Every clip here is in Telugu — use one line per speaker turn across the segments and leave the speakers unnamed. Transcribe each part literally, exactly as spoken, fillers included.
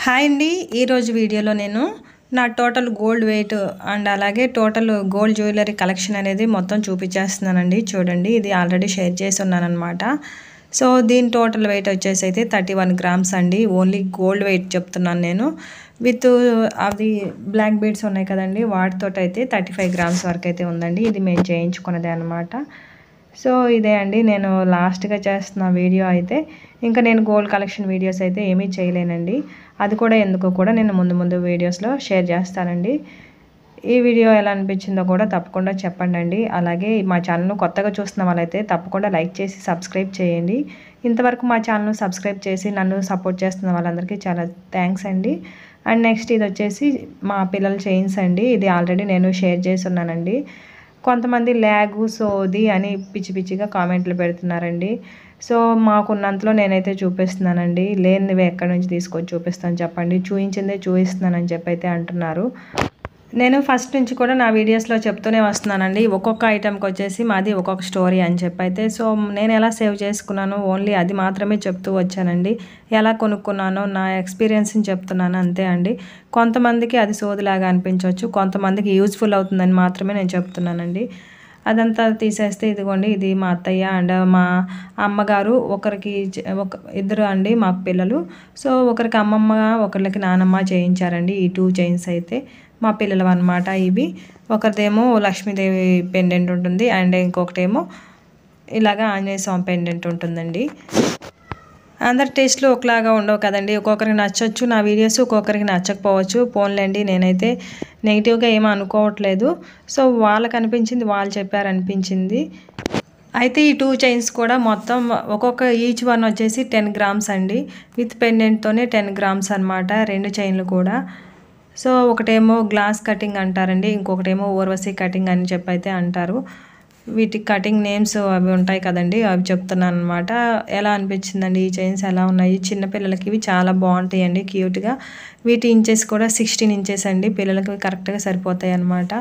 హాయ్ అండి, ఈరోజు వీడియోలో నేను నా టోటల్ గోల్డ్ వెయిట్ అండ్ అలాగే టోటల్ గోల్డ్ జ్యువెలరీ కలెక్షన్ అనేది మొత్తం చూపించేస్తున్నానండి. చూడండి, ఇది ఆల్రెడీ షేర్ చేసి ఉన్నానన్నమాట. సో దీని టోటల్ వెయిట్ వచ్చేసి అయితే థర్టీ వన్ గ్రామ్స్ అండి. ఓన్లీ గోల్డ్ వెయిట్ చెప్తున్నాను నేను. విత్ అవి బ్లాక్ బీడ్స్ ఉన్నాయి కదండి, వాటితో అయితే థర్టీ ఫైవ్ గ్రామ్స్ వరకు అయితే ఉందండి. ఇది మేము చేయించుకున్నదే అనమాట. సో ఇదే అండి నేను లాస్ట్గా చేస్తున్న వీడియో అయితే. ఇంకా నేను గోల్డ్ కలెక్షన్ వీడియోస్ అయితే ఏమీ చేయలేనండి. అది కూడా ఎందుకో కూడా నేను ముందు ముందు వీడియోస్లో షేర్ చేస్తానండి. ఈ వీడియో ఎలా అనిపించిందో కూడా తప్పకుండా చెప్పండి అండి. అలాగే మా ఛానల్ను కొత్తగా చూస్తున్న వాళ్ళైతే తప్పకుండా లైక్ చేసి సబ్స్క్రైబ్ చేయండి. ఇంతవరకు మా ఛానల్ను సబ్స్క్రైబ్ చేసి నన్ను సపోర్ట్ చేస్తున్న వాళ్ళందరికీ చాలా థ్యాంక్స్ అండి. అండ్ నెక్స్ట్ ఇది వచ్చేసి మా పిల్లల చైన్స్ అండి. ఇది ఆల్రెడీ నేను షేర్ చేసి ఉన్నానండి. కొంతమంది ల్యాగు సోది అని పిచ్చి పిచ్చిగా కామెంట్లు పెడుతున్నారండి. సో మాకున్నంతలో నేనైతే చూపిస్తున్నానండి. లేనివి ఎక్కడి నుంచి తీసుకొచ్చి చూపిస్తాను చెప్పండి, చూపించిందే చూపిస్తున్నానని చెప్పి అయితే అంటున్నారు. నేను ఫస్ట్ నుంచి కూడా నా వీడియోస్లో చెప్తూనే వస్తున్నానండి. ఒక్కొక్క ఐటెంకి వచ్చేసి మాది ఒక్కొక్క స్టోరీ అని చెప్పి అయితే. సో నేను ఎలా సేవ్ చేసుకున్నాను ఓన్లీ అది మాత్రమే చెప్తూ వచ్చానండి. ఎలా కొనుక్కున్నానో నా ఎక్స్పీరియన్స్ని చెప్తున్నాను అంతే అండి. కొంతమందికి అది సోదిలాగా అనిపించవచ్చు, కొంతమందికి యూజ్ఫుల్ అవుతుందని మాత్రమే నేను చెప్తున్నానండి. అదంతా తీసేస్తే ఇదిగోండి, ఇది మా అత్తయ్య అండ్ మా అమ్మగారు, ఒకరికి ఒక ఇద్దరు అండి మాకు పిల్లలు. సో ఒకరికి అమ్మమ్మ ఒకరికి నానమ్మ చేయించారండి ఈ టూ చైన్స్ అయితే. మా పిల్లలు అనమాట ఇవి. ఒకరిదేమో లక్ష్మీదేవి పెండెంట్ ఉంటుంది అండ్ ఇంకొకటేమో ఇలాగా ఆంజనేయ స్వామి పెండెంట్ ఉంటుందండి. అందరి టేస్ట్లు ఒకలాగా ఉండవు కదండి. ఒక్కొక్కరికి నచ్చవచ్చు నా వీడియోస్, ఒక్కొక్కరికి నచ్చకపోవచ్చు. పోన్లేండి, నేనైతే నెగిటివ్గా ఏమీ అనుకోవట్లేదు. సో వాళ్ళకి అనిపించింది వాళ్ళు చెప్పారనిపించింది. అయితే ఈ టూ చైన్స్ కూడా మొత్తం ఒక్కొక్క ఈచ్ వన్ వచ్చేసి టెన్ గ్రామ్స్ అండి. విత్ పెండెంట్తోనే టెన్ గ్రామ్స్ అనమాట రెండు చైన్లు కూడా. సో ఒకటేమో గ్లాస్ కటింగ్ అంటారండి, ఇంకొకటేమో ఊర్వశి కటింగ్ అని చెప్పి అయితే అంటారు. వీటి కటింగ్ నేమ్స్ అవి ఉంటాయి కదండి, అవి చెప్తున్నాను అనమాట. ఎలా అనిపించిందండి ఈ చైన్స్, ఎలా ఉన్నాయి? చిన్నపిల్లలకి ఇవి చాలా బాగుంటాయండి, క్యూట్గా. వీటి ఇంచెస్ కూడా సిక్స్టీన్ ఇంచెస్ అండి, పిల్లలకి కరెక్ట్గా సరిపోతాయి అన్నమాట.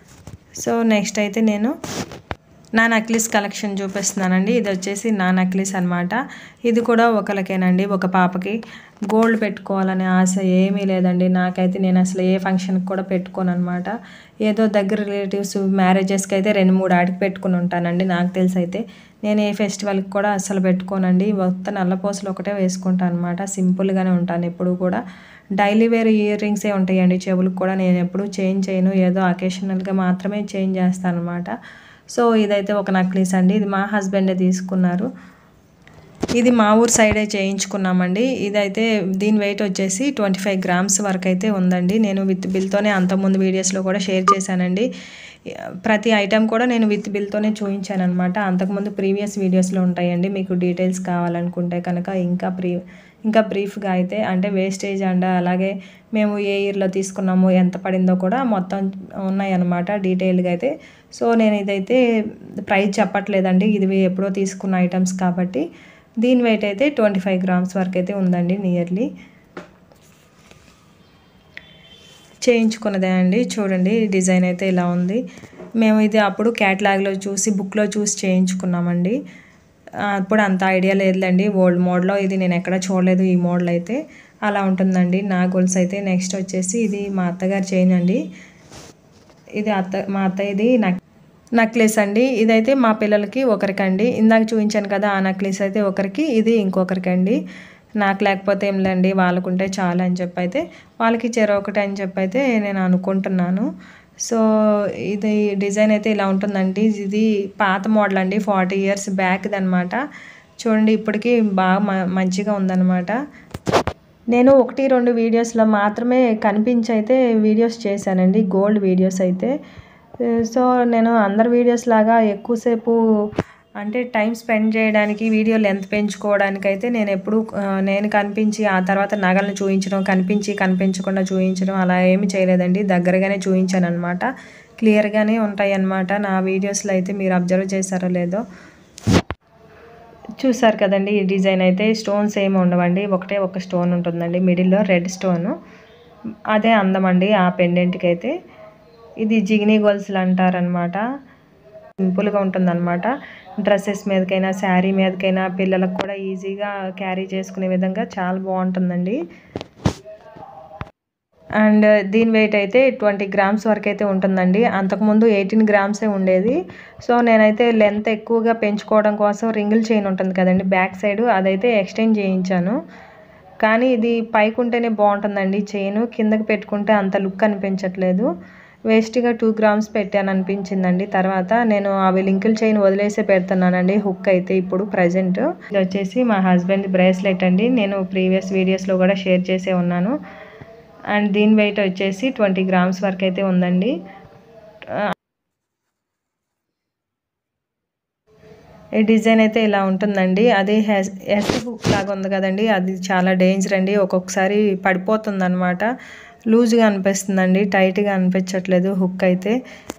సో నెక్స్ట్ అయితే నేను నా నెక్లెస్ కలెక్షన్ చూపిస్తున్నానండి. ఇది వచ్చేసి నా నెక్లెస్ అనమాట. ఇది కూడా ఒకరికేనండి, ఒక పాపకి. గోల్డ్ పెట్టుకోవాలనే ఆశ ఏమీ లేదండి నాకైతే. నేను అసలు ఏ ఫంక్షన్కి కూడా పెట్టుకోను అనమాట. ఏదో దగ్గర రిలేటివ్స్ మ్యారేజెస్కి అయితే రెండు మూడు ఆడికి పెట్టుకుని ఉంటానండి. నాకు తెలిసి అయితే నేను ఏ ఫెస్టివల్కి కూడా అసలు పెట్టుకోనండి. మొత్తం నల్లపూసలు ఒకటే వేసుకుంటాను అనమాట. సింపుల్గానే ఉంటాను ఎప్పుడు కూడా. డైలీ వేర్ ఇయర్ రింగ్సే ఉంటాయండి చెవులకు కూడా. నేను ఎప్పుడు చేంజ్ చేయను, ఏదో అకేషనల్గా మాత్రమే చేంజ్ చేస్తాను అనమాట. సో ఇదైతే ఒక నెక్లెస్ అండి. ఇది మా హస్బెండే తీసుకున్నారు. ఇది మా ఊరు సైడే చేయించుకున్నామండి. ఇదైతే దీని వెయిట్ వచ్చేసి ట్వంటీ ఫైవ్ గ్రామ్స్ వరకు అయితే ఉందండి. నేను విత్ బిల్తోనే అంతకుముందు వీడియోస్లో కూడా షేర్ చేశానండి. ప్రతి ఐటెం కూడా నేను విత్ బిల్తోనే చూపించాను అనమాట. అంతకుముందు ప్రీవియస్ వీడియోస్లో ఉంటాయండి. మీకు డీటెయిల్స్ కావాలనుకుంటే కనుక ఇంకా ప్రీ ఇంకా బ్రీఫ్గా అయితే, అంటే వేస్టేజ్ అండ్ అలాగే మేము ఏ ఇయర్లో తీసుకున్నాము, ఎంత పడిందో కూడా మొత్తం ఉన్నాయన్నమాట డీటెయిల్గా అయితే. సో నేను ఇదైతే ప్రైస్ చెప్పట్లేదండి, ఇది ఎప్పుడో తీసుకున్న ఐటమ్స్ కాబట్టి. దీని వెయిట్ అయితే ట్వంటీ ఫైవ్ గ్రామ్స్ వరకు అయితే ఉందండి నియర్లీ. చేయించుకున్నదే అండి. చూడండి డిజైన్ అయితే ఇలా ఉంది. మేము ఇది అప్పుడు క్యాటలాగ్లో చూసి బుక్లో చూసి చేయించుకున్నామండి. అప్పుడు అంత ఐడియా లేదులేండి ఓల్డ్ మోడల్లో. ఇది నేను ఎక్కడ చూడలేదు ఈ మోడల్ అయితే. అలా ఉంటుందండి నా గోల్స్ అయితే. నెక్స్ట్ వచ్చేసి ఇది మా అత్తగారు చైన్ అండి. ఇది అత్త మా అత్తయ్యది నక్ నెక్లెస్ అండి. ఇదైతే మా పిల్లలకి ఒకరికండి. ఇందాక చూపించాను కదా ఆ నెక్లెస్ అయితే ఒకరికి, ఇది ఇంకొకరికండి. నాకు లేకపోతే ఏం లేండి, వాళ్ళకుంటే చాలు అని చెప్పి అయితే వాళ్ళకి చెరొకటి అని చెప్పి అయితే నేను అనుకుంటున్నాను. సో ఇది డిజైన్ అయితే ఇలా ఉంటుందండి. ఇది పాత మోడల్ అండి, ఫార్టీ ఇయర్స్ బ్యాక్ది అనమాట. చూడండి ఇప్పటికీ బాగా మంచిగా ఉందన్నమాట. నేను ఒకటి రెండు వీడియోస్లో మాత్రమే కనిపించి అయితే వీడియోస్ చేశానండి, గోల్డ్ వీడియోస్ అయితే. సో నేను అందరి వీడియోస్ లాగా ఎక్కువసేపు అంటే టైం స్పెండ్ చేయడానికి, వీడియో లెంత్ పెంచుకోవడానికి అయితే నేను ఎప్పుడు నేను కనిపించి ఆ తర్వాత నగలను చూపించడం, కనిపించి కనిపించకుండా చూపించడం అలా ఏమి చేయలేదండి. దగ్గరగానే చూపించాను అనమాట. క్లియర్గానే ఉంటాయి అన్నమాట నా వీడియోస్లో అయితే. మీరు అబ్జర్వ్ చేశారో లేదో. చూసారు కదండి ఈ డిజైన్ అయితే. స్టోన్స్ ఏమి ఉండవండి, ఒకటే ఒక స్టోన్ ఉంటుందండి మిడిల్లో, రెడ్ స్టోను. అదే అందమండి ఆ పెండెంట్కి అయితే. ఇది జిగినీ గొలుసులు అంటారనమాట. సింపుల్గా ఉంటుందన్నమాట. డ్రెస్సెస్ మీదకైనా శారీ మీదకైనా పిల్లలకు కూడా ఈజీగా క్యారీ చేసుకునే విధంగా చాలా బాగుంటుందండి. అండ్ దీని వెయిట్ అయితే ట్వంటీ గ్రామ్స్ వరకు అయితే ఉంటుందండి. అంతకుముందు ఎయిటీన్ గ్రామ్సే ఉండేది. సో నేనైతే లెంత్ ఎక్కువగా పెంచుకోవడం కోసం రింగుల్ చైన్ ఉంటుంది కదండి బ్యాక్ సైడ్, అదైతే ఎక్స్టెండ్ చేయించాను. కానీ ఇది పైకి ఉంటేనే బాగుంటుందండి చైన్, కిందకి పెట్టుకుంటే అంత లుక్ అనిపించట్లేదు. వేస్ట్గా టూ గ్రామ్స్ పెట్టాను అనిపించిందండి. తర్వాత నేను అవి లింకుల్ చైన్ వదిలేసే పెడుతున్నానండి హుక్ అయితే ఇప్పుడు ప్రజెంట్. ఇది వచ్చేసి మా హస్బెండ్ బ్రేస్లెట్ అండి. నేను ప్రీవియస్ వీడియోస్లో కూడా షేర్ చేసే ఉన్నాను. అండ్ దీని వెయిట్ వచ్చేసి ట్వంటీ గ్రామ్స్ వరకు అయితే ఉందండి. ఈ డిజైన్ అయితే ఇలా ఉంటుందండి. అది హెస్ ఎస్ హుక్ లాగా ఉంది కదండి, అది చాలా డేంజర్ అండి. ఒక్కొక్కసారి పడిపోతుంది అనమాట, లూజ్గా అనిపిస్తుందండి, టైట్గా అనిపించట్లేదు హుక్ అయితే.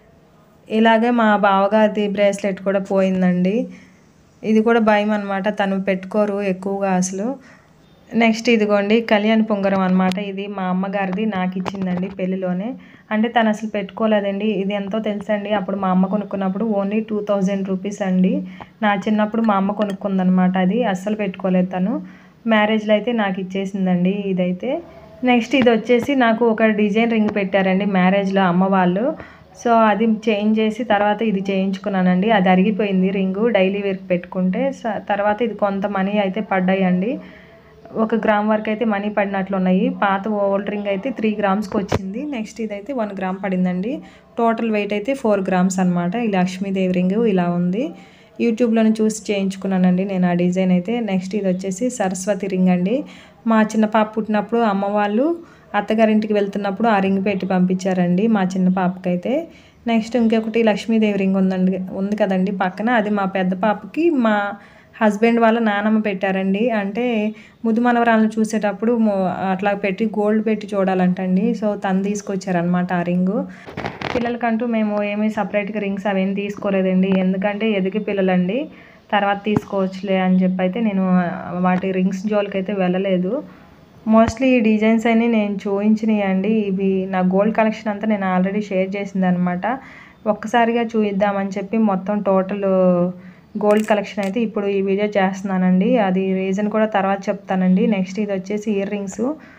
ఇలాగే మా బావగారిది బ్రేస్లెట్ కూడా పోయిందండి. ఇది కూడా భయం అనమాట, తను పెట్టుకోరు ఎక్కువగా అసలు. నెక్స్ట్ ఇదిగోండి కళ్యాణ్ పొంగరం అనమాట. ఇది మా అమ్మగారిది, నాకు ఇచ్చిందండి పెళ్ళిలోనే. అంటే తను అసలు పెట్టుకోలేదండి. ఇది ఎంతో తెలుసండి, అప్పుడు మా అమ్మ కొనుక్కున్నప్పుడు ఓన్లీ టూ థౌజండ్ రూపీస్ అండి. నా చిన్నప్పుడు మా అమ్మ కొనుక్కుందనమాట, అది అస్సలు పెట్టుకోలేదు తను. మ్యారేజ్లో అయితే నాకు ఇచ్చేసిందండి ఇదైతే. నెక్స్ట్ ఇది వచ్చేసి నాకు ఒక డిజైన్ రింగ్ పెట్టారండి మ్యారేజ్లో అమ్మ వాళ్ళు. సో అది చేంజ్ చేసి తర్వాత ఇది చేయించుకున్నానండి. అది అరిగిపోయింది రింగు, డైలీ వేర్కి పెట్టుకుంటే. తర్వాత ఇది కొంత మనీ అయితే పడ్డాయండి, ఒక గ్రామ్ వరకు అయితే మనీ పడినట్లు ఉన్నాయి. పాత ఓల్డ్ రింగ్ అయితే త్రీ గ్రామ్స్కి వచ్చింది. నెక్స్ట్ ఇదైతే వన్ గ్రామ్ పడిందండి. టోటల్ వెయిట్ అయితే ఫోర్ గ్రామ్స్ అనమాట. ఈ లక్ష్మీదేవి రింగ్ ఇలా ఉంది. యూట్యూబ్లో చూసి చేయించుకున్నానండి నేను ఆ డిజైన్ అయితే. నెక్స్ట్ ఇది వచ్చేసి సరస్వతి రింగ్ అండి. మా చిన్న పాప పుట్టినప్పుడు అమ్మ వాళ్ళు అత్తగారింటికి వెళ్తున్నప్పుడు ఆ రింగ్ పెట్టి పంపించారండి మా చిన్న పాపకైతే. నెక్స్ట్ ఇంకొకటి లక్ష్మీదేవి రింగ్ ఉందండి, ఉంది కదండి పక్కన, అది మా పెద్ద పాపకి మా హస్బెండ్ వాళ్ళ నానమ్మ పెట్టారండి. అంటే ముద్దు మనవరాలను చూసేటప్పుడు అట్లా పెట్టి గోల్డ్ పెట్టి చూడాలంటండి. సో తను తీసుకొచ్చారనమాట ఆ రింగు. పిల్లలకంటూ మేము ఏమీ సపరేట్గా రింగ్స్ అవేమి తీసుకోలేదండి, ఎందుకంటే ఎదిగి పిల్లలండి, తర్వాత తీసుకోవచ్చులే అని చెప్పి అయితే నేను వాటి రింగ్స్ జోలికి అయితే వెళ్ళలేదు. మోస్ట్లీ ఈ డిజైన్స్ అన్నీ నేను చూపించినాయి అండి. ఇవి నా గోల్డ్ కలెక్షన్ అంతా నేను ఆల్రెడీ షేర్ చేసింది అనమాట. ఒక్కసారిగా చూద్దామని చెప్పి మొత్తం టోటల్ గోల్డ్ కలెక్షన్ అయితే ఇప్పుడు ఈ వీడియో చేస్తున్నానండి. అది రీజన్ కూడా తర్వాత చెప్తానండి. నెక్స్ట్ ఇది వచ్చేసి ఇయర్ రింగ్స్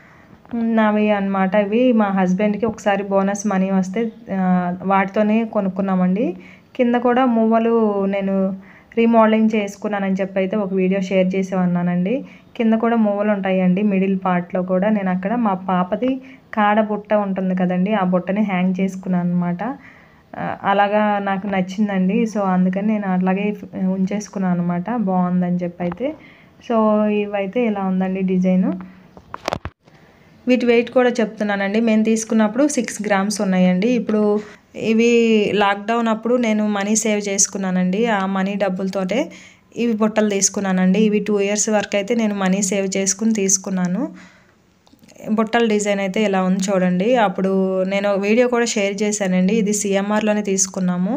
నావి అనమాట. ఇవి మా హస్బెండ్కి ఒకసారి బోనస్ మనీ వస్తే వాటితోనే కొనుక్కున్నామండి. కింద కూడా మువ్వలు నేను రీమోడలింగ్ చేసుకున్నానని చెప్పి అయితే ఒక వీడియో షేర్ చేసే ఉన్నానండి. కింద కూడా మువ్వలు ఉంటాయండి మిడిల్ పార్ట్లో కూడా. నేను అక్కడ మా పాపది కాడ బుట్ట ఉంటుంది కదండి, ఆ బుట్టని హ్యాంగ్ చేసుకున్నాను అనమాట. అలాగా నాకు నచ్చిందండి. సో అందుకని నేను అలాగే ఉంచేసుకున్నాను అనమాట, బాగుందని చెప్పి అయితే. సో ఇవైతే ఇలా ఉందండి డిజైను. వీటి వెయిట్ కూడా చెప్తున్నానండి. మేము తీసుకున్నప్పుడు సిక్స్ గ్రామ్స్ ఉన్నాయండి. ఇప్పుడు ఇవి లాక్డౌన్ అప్పుడు నేను మనీ సేవ్ చేసుకున్నానండి. ఆ మనీ డబ్బులతోటే ఇవి బుట్టలు తీసుకున్నానండి. ఇవి టూ ఇయర్స్ వరకు అయితే నేను మనీ సేవ్ చేసుకుని తీసుకున్నాను. బుట్టల డిజైన్ అయితే ఇలా ఉంది చూడండి. అప్పుడు నేను వీడియో కూడా షేర్ చేశానండి. ఇది సిఎంఆర్లోనే తీసుకున్నాము.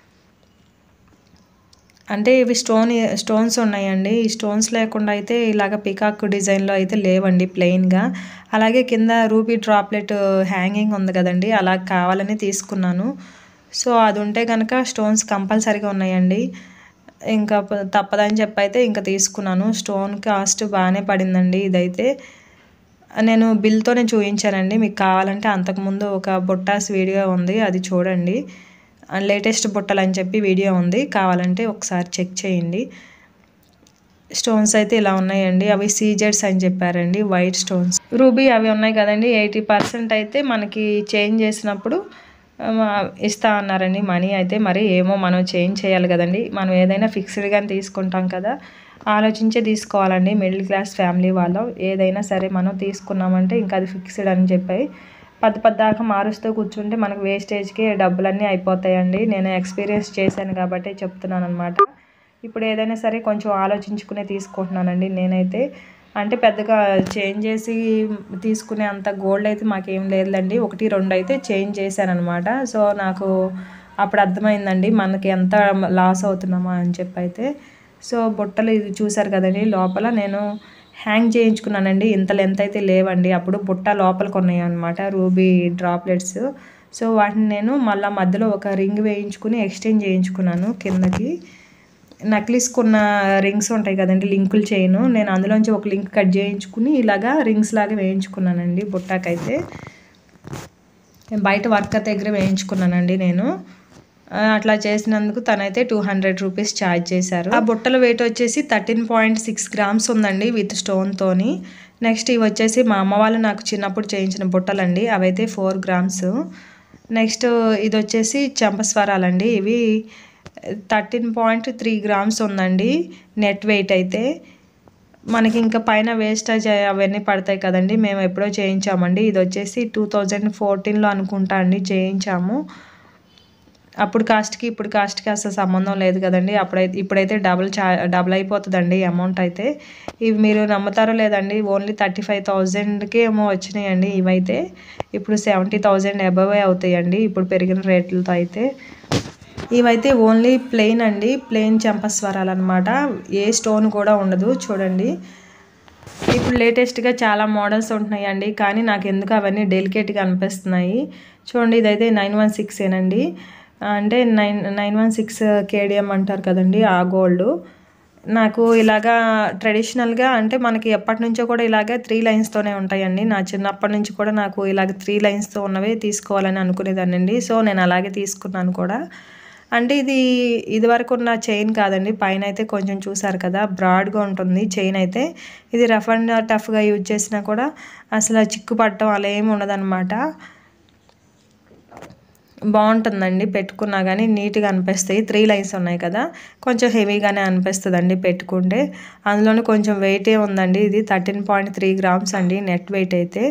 అంటే ఇవి స్టోన్ స్టోన్స్ ఉన్నాయండి. ఈ స్టోన్స్ లేకుండా అయితే ఇలాగ పికాక్ డిజైన్లో అయితే లేవండి, ప్లెయిన్గా. అలాగే కింద రూబీ డ్రాప్లెట్ హ్యాంగింగ్ ఉంది కదండి, అలా కావాలని తీసుకున్నాను. సో అది ఉంటే కనుక స్టోన్స్ కంపల్సరీగా ఉన్నాయండి, ఇంకా తప్పదని చెప్పి అయితే ఇంకా తీసుకున్నాను. స్టోన్ కాస్ట్ బాగానే పడిందండి. ఇదైతే నేను బిల్తోనే చూపించానండి, మీకు కావాలంటే అంతకుముందు ఒక బుట్టాస్ వీడియో ఉంది, అది చూడండి. లేటెస్ట్ బుట్టలు అని చెప్పి వీడియో ఉంది, కావాలంటే ఒకసారి చెక్ చేయండి. స్టోన్స్ అయితే ఇలా ఉన్నాయండి. అవి సీజెడ్స్ అని చెప్పారండి, వైట్ స్టోన్స్. రూబీ అవి ఉన్నాయి కదండి, ఎయిటీ పర్సెంట్ అయితే మనకి చేంజ్ చేసినప్పుడు ఇస్తా అన్నారండి మనీ అయితే. మరి ఏమో మనం చేంజ్ చేయాలి కదండి, మనం ఏదైనా ఫిక్స్డ్గానే తీసుకుంటాం కదా, ఆలోచించే తీసుకోవాలండి. మిడిల్ క్లాస్ ఫ్యామిలీ వాళ్ళు ఏదైనా సరే మనం తీసుకున్నామంటే ఇంకా అది ఫిక్స్డ్ అని చెప్పి పది పద్దాకా మారుస్తూ కూర్చుంటే మనకు వేస్టేజ్కి డబ్బులన్నీ అయిపోతాయండి. నేను ఎక్స్పీరియన్స్ చేశాను కాబట్టి చెప్తున్నాను అనమాట. ఇప్పుడు ఏదైనా సరే కొంచెం ఆలోచించుకునే తీసుకుంటున్నానండి నేనైతే. అంటే పెద్దగా చేంజ్ చేసి తీసుకునే అంత గోల్డ్ అయితే మాకేం లేదండి, ఒకటి రెండు అయితే చేంజ్ చేశాను అనమాట. సో నాకు అప్పుడు అర్థమైందండి మనకి ఎంత లాస్ అవుతున్నామా అని చెప్పి అయితే. సో బుట్టలు ఇది చూసారు కదండి, లోపల నేను హ్యాంగ్ చేయించుకున్నానండి. ఇంత లెంత్ అయితే లేవండి, అప్పుడు బుట్ట లోపలికి ఉన్నాయి అనమాట రూబీ డ్రాప్లెట్స్. సో వాటిని నేను మళ్ళీ మధ్యలో ఒక రింగ్ వేయించుకుని ఎక్స్చేంజ్ చేయించుకున్నాను కిందకి. నక్లీస్కున్న రింగ్స్ ఉంటాయి కదండి, లింకులు చైన్, నేను అందులోంచి ఒక లింక్ కట్ చేయించుకుని ఇలాగా రింగ్స్ లాగా వేయించుకున్నానండి బుట్టాకైతే. బయట వర్కర్ దగ్గర వేయించుకున్నానండి నేను. అట్లా చేసినందుకు తనైతే టూ హండ్రెడ్ రూపీస్ ఛార్జ్ చేశారు. ఆ బుట్టల వెయిట్ వచ్చేసి థర్టీన్ పాయింట్ సిక్స్ గ్రామ్స్ ఉందండి విత్ స్టోన్తోని. నెక్స్ట్ ఇవి వచ్చేసి మా అమ్మ వాళ్ళు నాకు చిన్నప్పుడు చేయించిన బుట్టలండి, అవైతే ఫోర్ గ్రామ్స్. నెక్స్ట్ ఇది వచ్చేసి చంపస్వరాలండి, ఇవి థర్టీన్ పాయింట్ త్రీ గ్రామ్స్ ఉందండి నెట్ వెయిట్ అయితే. మనకి ఇంకా పైన వేస్టేజ్ అవన్నీ పడతాయి కదండి, మేము ఎప్పుడో చేయించామండి. ఇది వచ్చేసి టూ థౌజండ్ ఫోర్టీన్లో అనుకుంటా అండి చేయించాము. అప్పుడు కాస్ట్కి ఇప్పుడు కాస్ట్కి అసలు సంబంధం లేదు కదండి. అప్పుడైతే ఇప్పుడైతే డబుల్ చా డబుల్ అయిపోతుందండి అమౌంట్ అయితే. ఇవి మీరు నమ్ముతారో లేదండి, ఓన్లీ థర్టీ ఫైవ్ థౌజండ్కి ఏమో వచ్చినాయండి ఇవైతే. ఇప్పుడు సెవెంటీ థౌజండ్ అబవే అవుతాయండి ఇప్పుడు పెరిగిన రేట్లతో అయితే. ఇవైతే ఓన్లీ ప్లెయిన్ అండి, ప్లెయిన్ చంపస్వరాలు అనమాట, ఏ స్టోన్ కూడా ఉండదు. చూడండి ఇప్పుడు లేటెస్ట్గా చాలా మోడల్స్ ఉంటున్నాయండి, కానీ నాకు ఎందుకు అవన్నీ డెలికేట్గా అనిపిస్తున్నాయి. చూడండి ఇదైతే నైన్ వన్ సిక్స్ ఏనండి, అంటే nine nine one six KDM అంటారు కదండి ఆ గోల్డ్. నాకు ఇలాగా ట్రెడిషనల్గా అంటే మనకి ఎప్పటి నుంచో కూడా ఇలాగే త్రీ లైన్స్తోనే ఉంటాయండి. నా చిన్నప్పటి నుంచి కూడా నాకు ఇలాగ త్రీ లైన్స్తో ఉన్నవే తీసుకోవాలని అనుకునేదాన్ని అండి. సో నేను అలాగే తీసుకున్నాను కూడా. అంటే ఇది ఇదివరకు ఉన్న చైన్ కాదండి, పైన అయితే కొంచెం చూసారు కదా బ్రాడ్గా ఉంటుంది చైన్ అయితే. ఇది రఫ్ అండ్ టఫ్గా యూజ్ చేసినా కూడా అసలు చిక్కు పట్టడం అలా ఏమి ఉండదన్నమాట. బాగుంటుందండి పెట్టుకున్నా కానీ, నీట్గా అనిపిస్తాయి. త్రీ లైన్స్ ఉన్నాయి కదా, కొంచెం హెవీగానే అనిపిస్తుందండి పెట్టుకుంటే. అందులోనే కొంచెం వెయిటే ఉందండి, ఇది థర్టీన్ పాయింట్ త్రీ గ్రామ్స్ అండి నెట్ వెయిట్ అయితే.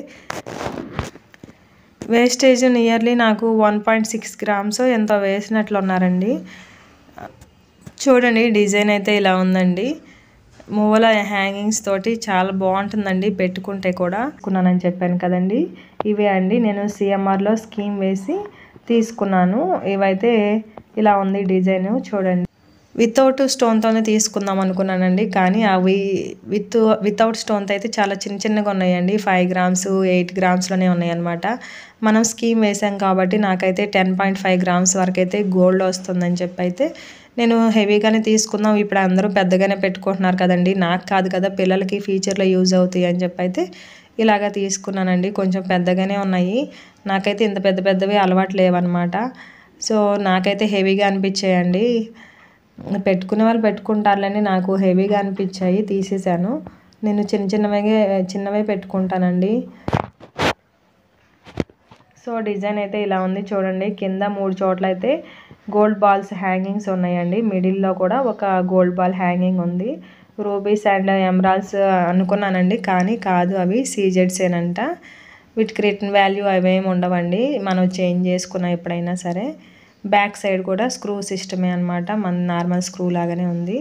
వేస్టేజ్ నియర్లీ నాకు వన్ పాయింట్ సిక్స్ గ్రామ్స్ ఎంతో వేసినట్లు ఉన్నారండి. చూడండి డిజైన్ అయితే ఇలా ఉందండి, మూల హ్యాంగింగ్స్ తోటి చాలా బాగుంటుందండి పెట్టుకుంటే కూడా. కొన్నానని చెప్పాను కదండి, ఇవే అండి నేను సిఎంఆర్లో స్కీమ్ వేసి తీసుకున్నాను. ఇవైతే ఇలా ఉంది డిజైన్ చూడండి. వితౌట్ స్టోన్తోనే తీసుకుందాం అనుకున్నానండి, కానీ అవి విత్ వితౌట్ స్టోన్తో అయితే చాలా చిన్న చిన్నగా ఉన్నాయండి. ఫైవ్ గ్రామ్స్ ఎయిట్ గ్రామ్స్లోనే ఉన్నాయి అనమాట. మనం స్కీమ్ వేసాం కాబట్టి నాకైతే టెన్ పాయింట్ ఫైవ్ గ్రామ్స్ వరకు అయితే గోల్డ్ వస్తుందని చెప్పి అయితే నేను హెవీగానే తీసుకుందాం. ఇప్పుడు అందరూ పెద్దగానే పెట్టుకుంటున్నారు కదండి, నాకు కాదు కదా, పిల్లలకి ఫ్యూచర్లో యూజ్ అవుతాయి అని చెప్పి అయితే ఇలాగా తీసుకున్నానండి. కొంచెం పెద్దగానే ఉన్నాయి, నాకైతే ఇంత పెద్ద పెద్దవి అలవాటు లేవన్నమాట. సో నాకైతే హెవీగా అనిపించాయండి. పెట్టుకునే వాళ్ళు పెట్టుకుంటారులేని, నాకు హెవీగా అనిపించాయి తీసేసాను. నేను చిన్న చిన్నవే చిన్నవే పెట్టుకుంటానండి. సో డిజైన్ అయితే ఇలా ఉంది చూడండి. కింద మూడు చోట్ల అయితే గోల్డ్ బాల్స్ హ్యాంగింగ్స్ ఉన్నాయండి, మిడిల్లో కూడా ఒక గోల్డ్ బాల్ హ్యాంగింగ్ ఉంది. రూబీస్ అండ్ ఎమరాల్డ్స్ అనుకున్నానండి, కానీ కాదు, అవి సీజెడ్సేనంట. వీటికి రిటర్న్ వాల్యూ అవేమి ఉండవండి, మనం చేంజ్ చేసుకున్నా ఎప్పుడైనా సరే. బ్యాక్ సైడ్ కూడా స్క్రూ సిస్టమే అనమాట, మన నార్మల్ స్క్రూ లాగానే ఉంది.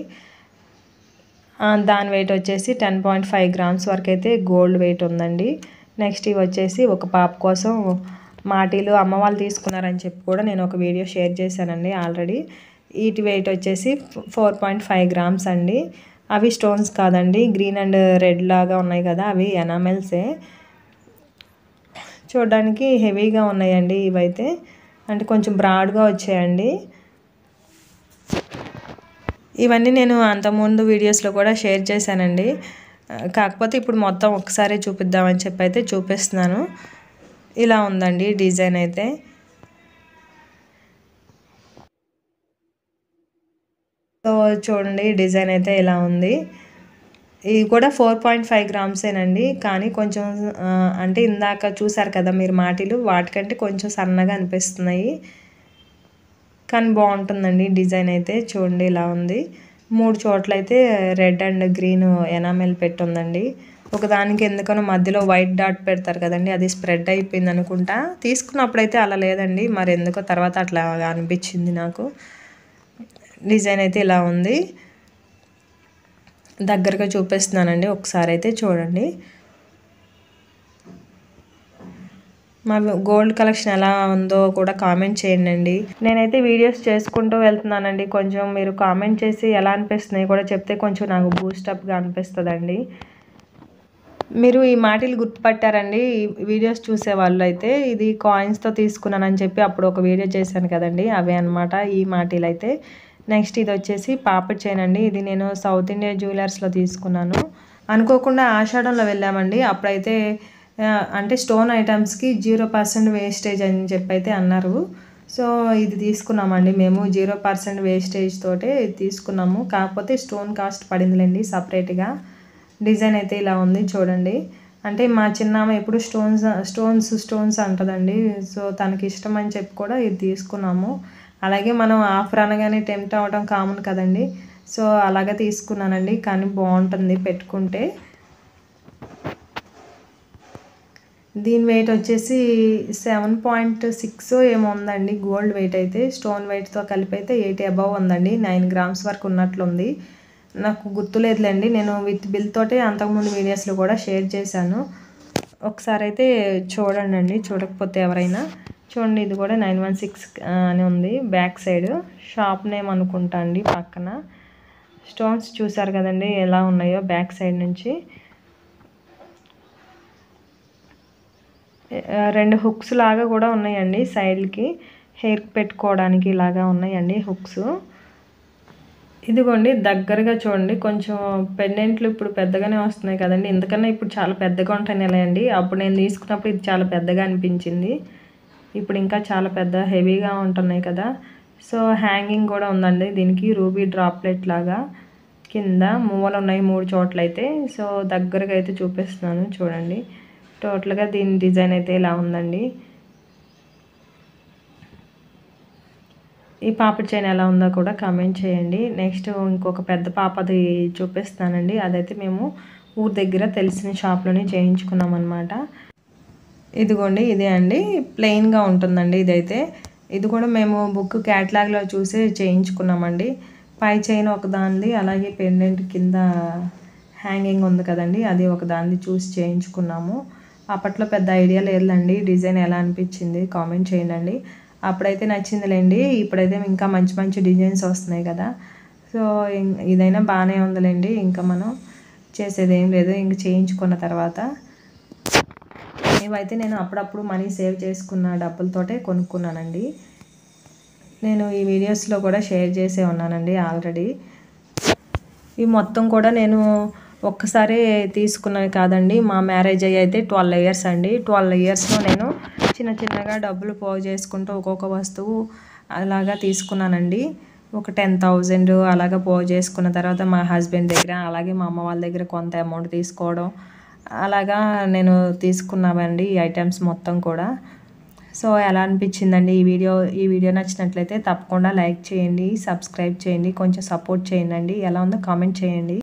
దాని వెయిట్ వచ్చేసి టెన్ పాయింట్ ఫైవ్ గ్రామ్స్ వరకు అయితే గోల్డ్ వెయిట్ ఉందండి. నెక్స్ట్ ఇవి వచ్చేసి ఒక పాప కోసం మాటీలు అమ్మ వాళ్ళు తీసుకున్నారని చెప్పి కూడా నేను ఒక వీడియో షేర్ చేశానండి ఆల్రెడీ. వీటి వెయిట్ వచ్చేసి ఫోర్ పాయింట్ ఫైవ్ గ్రామ్స్ అండి. అవి స్టోన్స్ కాదండి, గ్రీన్ అండ్ రెడ్ లాగా ఉన్నాయి కదా, అవి ఎనామెల్సే. చూడడానికి హెవీగా ఉన్నాయండి ఇవైతే, అంటే కొంచెం బ్రాడ్గా వచ్చాయండి. ఇవన్నీ నేను అంతకుముందు వీడియోస్లో కూడా షేర్ చేశానండి, కాకపోతే ఇప్పుడు మొత్తం ఒకసారి చూపిద్దామని చెప్పి అయితే చూపిస్తున్నాను. ఇలా ఉందండి డిజైన్ అయితే. సో చూడండి డిజైన్ అయితే ఇలా ఉంది. ఇది కూడా ఫోర్ పాయింట్ ఫైవ్ గ్రామ్సేనండి, కానీ కొంచెం అంటే ఇందాక చూసారు కదా మీరు మాటీలు, వాటికంటే కొంచెం సన్నగా అనిపిస్తున్నాయి, కానీ బాగుంటుందండి డిజైన్ అయితే. చూడండి ఇలా ఉంది. మూడు చోట్ల అయితే రెడ్ అండ్ గ్రీన్ ఎనామెల్ పెట్టి ఉందండి. ఒకదానికి ఎందుకనో మధ్యలో వైట్ డాట్ పెడతారు కదండి, అది స్ప్రెడ్ అయిపోయింది అనుకుంటా. తీసుకున్నప్పుడైతే అలా లేదండి, మరి ఎందుకో తర్వాత అట్లా అనిపించింది నాకు. డిజైన్ అయితే ఇలా ఉంది, దగ్గరగా చూపిస్తున్నానండి, ఒకసారి అయితే చూడండి. మా గోల్డ్ కలెక్షన్ ఎలా ఉందో కూడా కామెంట్ చేయండి. నేనైతే వీడియోస్ చేసుకుంటూ వెళ్తున్నానండి, కొంచెం మీరు కామెంట్ చేసి ఎలా అనిపిస్తున్నాయి కూడా చెప్తే కొంచెం నాకు బూస్టప్గా అనిపిస్తుందండి. మీరు ఈ మాటలు గుర్తుపట్టారండి వీడియోస్ చూసే వాళ్ళు అయితే, ఇది కాయిన్స్తో తీసుకున్నానని చెప్పి అప్పుడు ఒక వీడియో చేశాను కదండి, అవే అనమాట ఈ మాటలు అయితే. నెక్స్ట్ ఇది వచ్చేసి పాపడ్ చైన్ అండి, ఇది నేను సౌత్ ఇండియా జ్యువెలర్స్లో తీసుకున్నాను. అనుకోకుండా ఆషాఢంలో వెళ్ళామండి, అప్పుడైతే అంటే స్టోన్ ఐటమ్స్కి జీరో పర్సెంట్ వేస్టేజ్ అని చెప్పి అయితే అన్నారు. సో ఇది తీసుకున్నామండి మేము, జీరో పర్సెంట్ వేస్టేజ్ తోటే తీసుకున్నాము. కాకపోతే స్టోన్ కాస్ట్ పడిందిలేండి సపరేట్గా. డిజైన్ అయితే ఇలా ఉంది చూడండి. అంటే మా చిన్నామ ఎప్పుడు స్టోన్స్ స్టోన్స్ స్టోన్స్ అంటదండి. సో తనకి ఇష్టం అని చెప్పి కూడా ఇది తీసుకున్నాము. అలాగే మనం ఆఫర్ అనగానే టెంప్ట్ అవ్వడం కామన్ కదండి. సో అలాగే తీసుకున్నానండి. కానీ బాగుంటుంది పెట్టుకుంటే. దీని వెయిట్ వచ్చేసి సెవెన్ పాయింట్ సిక్స్ ఏమో ఉందండి గోల్డ్ వెయిట్ అయితే. స్టోన్ వెయిట్తో కలిపి అయితే ఎయిటీ అబవ్ ఉందండి. నైన్ గ్రామ్స్ వరకు ఉన్నట్లుంది. నాకు గుర్తులేదులేండి, నేను విత్ బిల్ తోటి అంతకుముందు వీడియోస్లో కూడా షేర్ చేశాను. ఒకసారి అయితే చూడండి అండి, చూడకపోతే ఎవరైనా. చూడండి ఇది కూడా నైన్ వన్ సిక్స్ అని ఉంది బ్యాక్ సైడ్. షాప్ నేమ్ అనుకుంటా అండి. పక్కన స్టోన్స్ చూసారు కదండి ఎలా ఉన్నాయో బ్యాక్ సైడ్ నుంచి. రెండు హుక్స్ లాగా కూడా ఉన్నాయండి సైడ్కి, హెయిర్ పెట్టుకోవడానికి ఇలాగా ఉన్నాయండి హుక్స్. ఇదిగోండి దగ్గరగా చూడండి. కొంచెం పెండెంట్లు ఇప్పుడు పెద్దగానే వస్తున్నాయి కదండి, ఎందుకన్నా ఇప్పుడు చాలా పెద్దగా ఉంటాయి అండి. అప్పుడు నేను తీసుకున్నప్పుడు ఇది చాలా పెద్దగా అనిపించింది, ఇప్పుడు ఇంకా చాలా పెద్ద హెవీగా ఉంటున్నాయి కదా. సో హ్యాంగింగ్ కూడా ఉందండి దీనికి, రూబీ డ్రాప్లెట్ లాగా. కింద మూవలు ఉన్నాయి మూడు చోట్ల అయితే. సో దగ్గరగా అయితే చూపిస్తున్నాను చూడండి. టోటల్గా దీని డిజైన్ అయితే ఇలా ఉందండి. ఈ పాప చైన్ ఎలా ఉందో కూడా కామెంట్ చేయండి. నెక్స్ట్ ఇంకొక పెద్ద పాపది చూపిస్తానండి. అదైతే మేము ఊరి దగ్గర తెలిసిన షాప్లోనే చేయించుకున్నాం అనమాట. ఇదిగోండి ఇదే అండి, ప్లెయిన్గా ఉంటుందండి ఇదైతే. ఇది కూడా మేము బుక్ క్యాటలాగ్లో చూసి చేయించుకున్నామండి. పై చైన్ ఒక దానిది, అలాగే పెండెంట్ కింద హ్యాంగింగ్ ఉంది కదండి, అది ఒక దానిది చూసి చేయించుకున్నాము. అప్పట్లో పెద్ద ఐడియా లేదులేండి, డిజైన్ ఎలా అనిపించింది కామెంట్ చేయండి. అప్పుడైతే నచ్చిందిలేండి, ఇప్పుడైతే ఇంకా మంచి మంచి డిజైన్స్ వస్తున్నాయి కదా. సో ఇదైనా బాగానే ఉందిలేండి, ఇంకా మనం చేసేది ఏం లేదు ఇంక చేయించుకున్న తర్వాత. ఇవైతే నేను అప్పుడప్పుడు మనీ సేవ్ చేసుకున్న డబ్బులతోటే కొనుక్కున్నానండి. నేను ఈ వీడియోస్లో కూడా షేర్ చేసే ఉన్నానండి ఆల్రెడీ. ఈ మొత్తం కూడా నేను ఒక్కసారి తీసుకున్నవి కాదండి, మా మ్యారేజ్ అయ్యి అయితే ట్వెల్వ్ ఇయర్స్ అండి. ట్వెల్వ్ ఇయర్స్లో నేను చిన్న చిన్నగా డబ్బులు పోగు చేసుకుంటూ ఒక్కొక్క వస్తువు అలాగా తీసుకున్నానండి. ఒక టెన్ థౌజండ్ అలాగా పోగు చేసుకున్న తర్వాత మా హస్బెండ్ దగ్గర, అలాగే మా అమ్మ వాళ్ళ దగ్గర కొంత అమౌంట్ తీసుకోవడం, అలాగా నేను తీసుకున్నామండి ఈ ఐటమ్స్ మొత్తం కూడా. సో ఎలా అనిపించిందండి ఈ వీడియో? ఈ వీడియో నచ్చినట్లయితే తప్పకుండా లైక్ చేయండి, సబ్స్క్రైబ్ చేయండి, కొంచెం సపోర్ట్ చేయండి. ఎలా ఉందో కామెంట్ చేయండి.